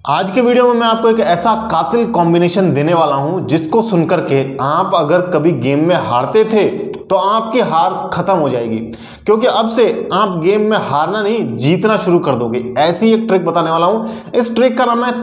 आज के वीडियो में मैं आपको एक ऐसा कातिल कॉम्बिनेशन देने वाला हूं जिसको सुनकर के आप अगर कभी गेम में हारते थे तो आपकी हार खत्म हो जाएगी, क्योंकि अब से आप गेम में हारना नहीं जीतना शुरू कर दोगे। ऐसी एक ट्रिक बताने वाला हूं। इस ट्रिक का नाम है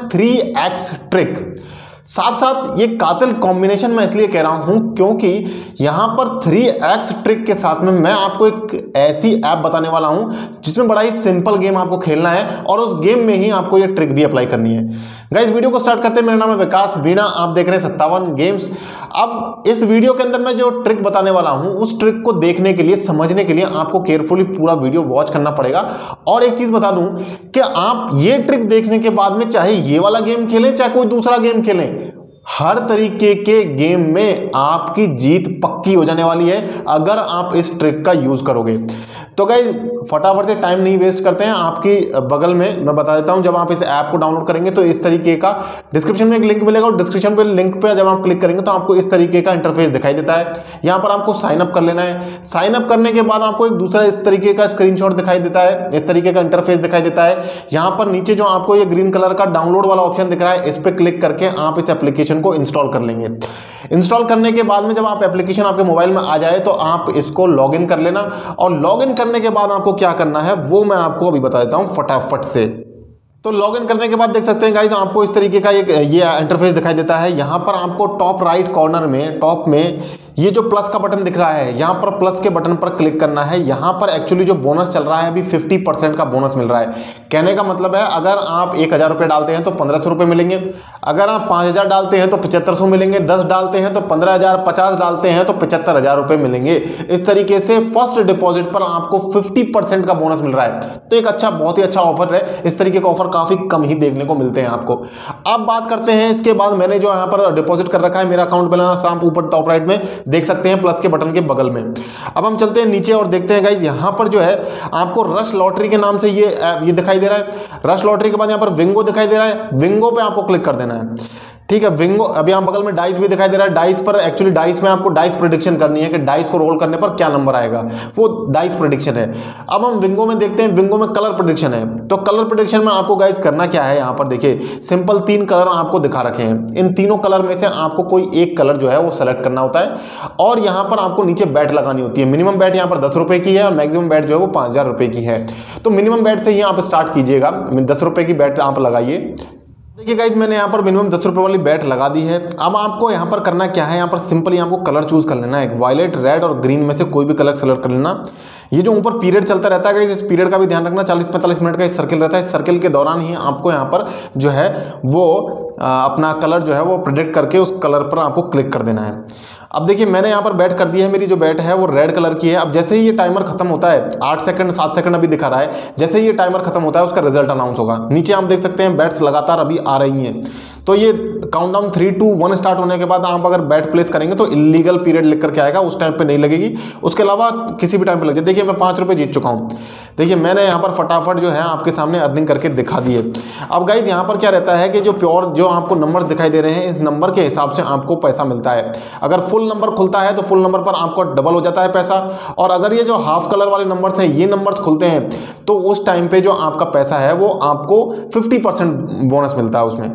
3x ट्रिक। साथ साथ ये कातिल कॉम्बिनेशन मैं इसलिए कह रहा हूं क्योंकि यहां पर 3x ट्रिक के साथ में मैं आपको एक ऐसी ऐप बताने वाला हूं जिसमें बड़ा ही सिंपल गेम आपको खेलना है और उस गेम में ही आपको ये ट्रिक भी अप्लाई करनी है। गाइस वीडियो को स्टार्ट करते हैं। मेरा नाम है विकास बीणा, आप देख रहे हैं 57 गेम्स। अब इस वीडियो के अंदर मैं जो ट्रिक बताने वाला हूं उस ट्रिक को देखने के लिए, समझने के लिए आपको केयरफुली पूरा वीडियो वॉच करना पड़ेगा। और एक चीज बता दूं कि आप ये ट्रिक देखने के बाद में चाहे ये वाला गेम खेलें चाहे कोई दूसरा गेम खेलें, हर तरीके के गेम में आपकी जीत पक्की हो जाने वाली है अगर आप इस ट्रिक का यूज करोगे। तो गाइज फटाफट से टाइम नहीं वेस्ट करते हैं। आपकी बगल में मैं बता देता हूं, जब आप इस ऐप को डाउनलोड करेंगे तो इस तरीके का डिस्क्रिप्शन में एक लिंक मिलेगा और डिस्क्रिप्शन पे लिंक पे जब आप क्लिक करेंगे तो आपको इस तरीके का इंटरफेस दिखाई देता है। यहां पर आपको साइन अप कर लेना है। साइन अप करने के बाद आपको एक दूसरा इस तरीके का स्क्रीनशॉट दिखाई देता है, इस तरीके का इंटरफेस दिखाई देता है। यहां पर नीचे जो आपको ये ग्रीन कलर का डाउनलोड वाला ऑप्शन दिख रहा है, इस पर क्लिक करके आप इस एप्लीकेशन को इंस्टॉल कर लेंगे। इंस्टॉल करने के बाद में जब आप एप्लीकेशन आपके मोबाइल में आ जाए तो आप इसको लॉगिन कर लेना। और लॉगिन करने के बाद आपको क्या करना है वो मैं आपको अभी बता देता हूं फटाफट से। तो लॉगिन करने के बाद देख सकते हैं गाइस, आपको इस तरीके का ये इंटरफेस दिखाई देता है। यहां पर आपको टॉप राइट कॉर्नर में टॉप में ये जो प्लस का बटन दिख रहा है, यहां पर प्लस के बटन पर क्लिक करना है। यहां पर एक्चुअली जो बोनस चल रहा है अभी 50% का बोनस मिल रहा है। कहने का मतलब है अगर आप 1000 रुपये डालते हैं तो 1500 रुपये मिलेंगे, अगर आप 5000 डालते हैं तो 7500 मिलेंगे, 10 डालते हैं तो 15000, 50 डालते हैं तो 75000 रुपये मिलेंगे। इस तरीके से फर्स्ट डिपॉजिट पर आपको 50% का बोनस मिल रहा है। तो एक अच्छा, बहुत ही अच्छा ऑफर है। इस तरीके का ऑफर काफी कम ही देखने को मिलते हैं आपको। अब बात करते हैं इसके बाद मैंने जो यहाँ पर डिपॉजिट कर रखा है, मेरा अकाउंट बैलेंस आप ऊपर टॉप राइट में देख सकते हैं प्लस के बटन के बगल में। अब हम चलते हैं नीचे और देखते हैं गाइस, यहां पर जो है आपको रश लॉटरी के नाम से ये दिखाई दे रहा है। रश लॉटरी के बाद यहां पर विंगो दिखाई दे रहा है, विंगो पे आपको क्लिक कर देना है। ठीक है, विंगो। अभी यहां बगल में डाइस भी दिखाई दे रहा है। डाइस पर एक्चुअली डाइस में आपको डाइस प्रेडिक्शन करनी है कि डाइस को रोल करने पर क्या नंबर आएगा, वो डाइस प्रेडिक्शन है। अब हम विंगो में देखते हैं, विंगो में कलर प्रेडिक्शन है। तो कलर प्रेडिक्शन में आपको गाइस करना क्या है, यहां पर देखिए सिंपल 3 कलर आपको दिखा रखे हैं। इन तीनों कलर में से आपको कोई एक कलर जो है वो सेलेक्ट करना होता है और यहां पर आपको नीचे बैट लगानी होती है। मिनिमम बैट यहां पर 10 रुपए की है और मैक्सिमम बैट जो है वो 5000 रुपए की है। तो मिनिमम बैट से ही आप स्टार्ट कीजिएगा, 10 रुपए की बैट आप लगाइए। देखिए गाइस, मैंने यहाँ पर मिनिमम 10 रुपये वाली बैट लगा दी है। अब आपको यहाँ पर करना क्या है, यहाँ पर सिंपली आपको कलर चूज कर लेना है। वायलेट, रेड और ग्रीन में से कोई भी कलर सेलेक्ट कर लेना। ये जो ऊपर पीरियड चलता रहता है गाइस, इस पीरियड का भी ध्यान रखना। 40-45 मिनट का इस सर्किल रहता है। इस सर्किल के दौरान ही आपको यहाँ पर जो है वो अपना कलर जो है वो प्रेडिक्ट करके उस कलर पर आपको क्लिक कर देना है। अब देखिए मैंने यहाँ पर बैट कर दी है, मेरी जो बैट है वो रेड कलर की है। अब जैसे ही ये टाइमर खत्म होता है, 8 सेकंड 7 सेकंड अभी दिखा रहा है, जैसे ही ये टाइमर खत्म होता है उसका रिजल्ट अनाउंस होगा। नीचे आप देख सकते हैं बैट्स लगातार अभी आ रही हैं। तो ये काउंटडाउन 3, 2, 1 स्टार्ट होने के बाद आप अगर बैट प्लेस करेंगे तो इलीगल पीरियड लिख करके आएगा, उस टाइम पे नहीं लगेगी। उसके अलावा किसी भी टाइम पे लग जाए। देखिए मैं 5 रुपये जीत चुका हूँ। देखिए मैंने यहाँ पर फटाफट जो है आपके सामने अर्निंग करके दिखा दी है। अब गाइज यहाँ पर क्या रहता है कि जो प्योर जो आपको नंबर दिखाई दे रहे हैं, इस नंबर के हिसाब से आपको पैसा मिलता है। अगर फुल नंबर खुलता है तो फुल नंबर पर आपको डबल हो जाता है पैसा। और अगर ये जो हाफ कलर वाले नंबर्स हैं, ये नंबर्स खुलते हैं तो उस टाइम पे जो आपका पैसा है वो आपको 50% बोनस मिलता है उसमें।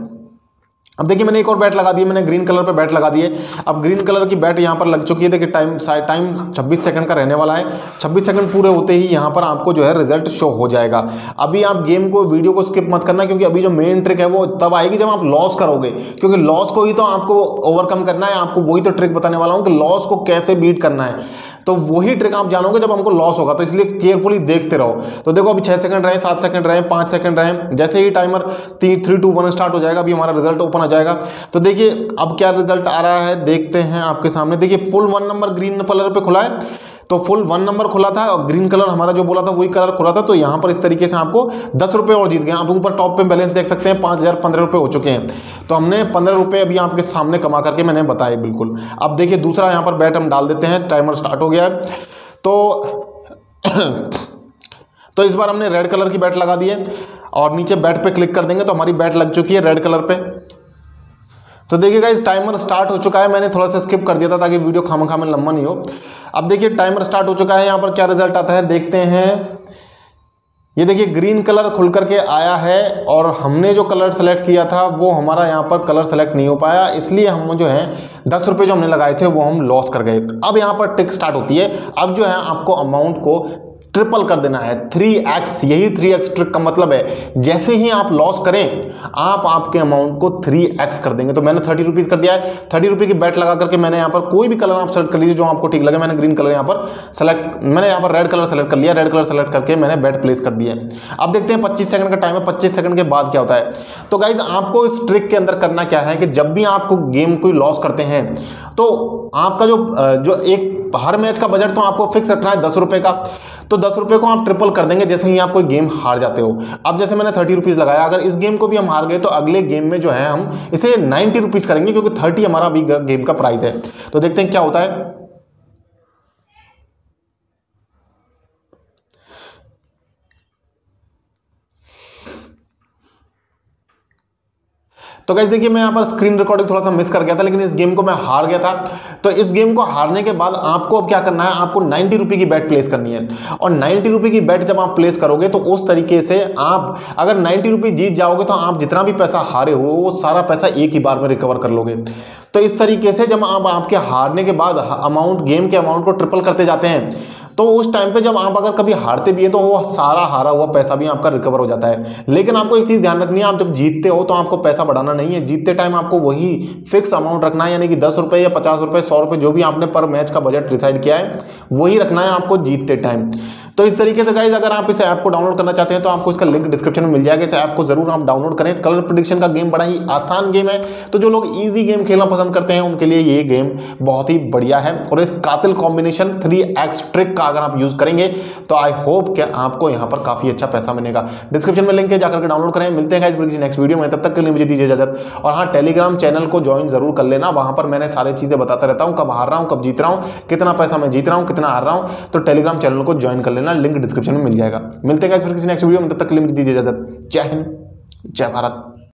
अब देखिए मैंने एक और बैट लगा दी है, मैंने ग्रीन कलर पे बैट लगा दी है। अब ग्रीन कलर की बैट यहाँ पर लग चुकी है। देखिए टाइम 26 सेकंड का रहने वाला है। 26 सेकंड पूरे होते ही यहाँ पर आपको जो है रिजल्ट शो हो जाएगा। अभी आप गेम को, वीडियो को स्किप मत करना, क्योंकि अभी जो मेन ट्रिक है वो तब आएगी जब आप लॉस करोगे, क्योंकि लॉस को ही तो आपको ओवरकम करना है। आपको वही तो ट्रिक बताने वाला हूँ कि लॉस को कैसे बीट करना है। तो वही ट्रिक आप जानोगे जब हमको लॉस होगा। तो इसलिए केयरफुली देखते रहो। तो देखो अभी 6 सेकंड रहे, 7 सेकंड रहे, 5 सेकंड रहे। जैसे ही टाइमर 3, 2, 1 स्टार्ट हो जाएगा, अभी हमारा रिजल्ट ओपन आ जाएगा। तो देखिए अब क्या रिजल्ट आ रहा है, देखते हैं आपके सामने। देखिए फुल 1 नंबर ग्रीन कलर पे खुला है, तो फुल 1 नंबर खुला था और ग्रीन कलर हमारा जो बोला था वही कलर खुला था। तो यहाँ पर इस तरीके से आपको 10 रुपये और जीत गए। आप ऊपर टॉप पे बैलेंस देख सकते हैं, 5015 रुपये हो चुके हैं। तो हमने 15 रुपये अभी आपके सामने कमा करके मैंने बताया बिल्कुल। अब देखिए दूसरा यहाँ पर बैट हम डाल देते हैं। टाइमर स्टार्ट हो गया है। तो इस बार हमने रेड कलर की बैट लगा दी है और नीचे बैट पे क्लिक कर देंगे तो हमारी बैट लग चुकी है रेड कलर पे। तो देखिए गाइस टाइमर स्टार्ट हो चुका है। मैंने थोड़ा सा स्किप कर दिया था ताकि वीडियो खामखा में लंबा नहीं हो। अब देखिए टाइमर स्टार्ट हो चुका है। यहाँ पर क्या रिजल्ट आता है देखते हैं। ये देखिए ग्रीन कलर खुल करके आया है और हमने जो कलर सेलेक्ट किया था वो हमारा यहाँ पर कलर सेलेक्ट नहीं हो पाया, इसलिए हम जो है 10 रुपये जो हमने लगाए थे वो हम लॉस कर गए। अब यहाँ पर ट्रिक स्टार्ट होती है। अब जो है आपको अमाउंट को ट्रिपल कर देना है, 3x। यही 3x ट्रिक का मतलब है। जैसे ही आप लॉस करें आप आपके अमाउंट को 3x कर देंगे। तो मैंने 30 रुपीज़ कर दिया है। 30 रुपये की बैट लगा करके मैंने यहाँ पर कोई भी कलर आप सेलेक्ट कर लीजिए जो आपको ठीक लगे। मैंने ग्रीन कलर यहाँ पर सेलेक्ट, मैंने यहाँ पर रेड कलर सेलेक्ट कर लिया। रेड कलर सेलेक्ट करके मैंने बैट प्लेस कर दिया है। अब देखते हैं 25 सेकंड का टाइम है, 25 सेकंड के बाद क्या होता है। तो गाइज आपको इस ट्रिक के अंदर करना क्या है कि जब भी आपको गेम कोई लॉस करते हैं तो आपका जो एक हर मैच का बजट तो आपको फिक्स रखना है 10 रुपये का। तो 10 रुपये को आप ट्रिपल कर देंगे जैसे ही आप कोई गेम हार जाते हो। अब जैसे मैंने 30 रुपीज़ लगाया, अगर इस गेम को भी हम हार गए तो अगले गेम में जो है हम इसे 90 रुपीज़ करेंगे, क्योंकि 30 हमारा अभी गेम का प्राइस है। तो देखते हैं क्या होता है। तो गाइस देखिए मैं यहाँ पर स्क्रीन रिकॉर्डिंग थोड़ा सा मिस कर गया था, लेकिन इस गेम को मैं हार गया था। तो इस गेम को हारने के बाद आपको अब क्या करना है, आपको 90 रुपये की बैट प्लेस करनी है। और 90 रुपये की बैट जब आप प्लेस करोगे तो उस तरीके से आप अगर 90 रुपये जीत जाओगे तो आप जितना भी पैसा हारे हो वो सारा पैसा एक ही बार में रिकवर कर लोगे। तो इस तरीके से जब आप आपके हारने के बाद गेम के अमाउंट को ट्रिपल करते जाते हैं तो उस टाइम पे जब आप अगर कभी हारते भी है तो वो सारा हारा हुआ पैसा भी आपका रिकवर हो जाता है। लेकिन आपको एक चीज़ ध्यान रखनी है, आप जब जीतते हो तो आपको पैसा बढ़ाना नहीं है। जीतते टाइम आपको वही फिक्स अमाउंट रखना है, यानी कि 10 रुपये या 50 रुपये 100 रुपये जो भी आपने पर मैच का बजट डिसाइड किया है वही रखना है आपको जीतते टाइम। तो इस तरीके से गाइज अगर आप इस ऐप को डाउनलोड करना चाहते हैं तो आपको इसका लिंक डिस्क्रिप्शन में मिल जाएगा। इस ऐप को जरूर आप डाउनलोड करें। कलर प्रेडिक्शन का गेम बड़ा ही आसान गेम है, तो जो लोग इजी गेम खेलना पसंद करते हैं उनके लिए ये गेम बहुत ही बढ़िया है। और इस कातिल कॉम्बिनेशन 3x ट्रिक का अगर आप यूज करेंगे तो आई होप कि आपको यहाँ पर काफी अच्छा पैसा मिलेगा। डिस्क्रिप्शन में लिंक है, जाकर के डाउनलोड करें। मिलते हैं गाइज किसी नेक्स्ट वीडियो में, तब तक के लिए मुझे दीजिए इजाजत। और हाँ, टेलीग्राम चैनल को ज्वाइन जरूर कर लेना, वहां पर मैंने सारी चीजें बताता रहता हूँ, कब हार रहा हूँ, कब जीत रहा हूँ, कितना पैसा मैं जीत रहा हूँ, कितना हार रहा हूँ। तो टेलीग्राम चैनल को ज्वाइन कर लेना, लिंक डिस्क्रिप्शन में मिल जाएगा। मिलते हैं गाइस फिर किसी नेक्स्ट वीडियो में, तब तक के लिए मुझे दीजिए इजाजत। जय हिंद, जय भारत।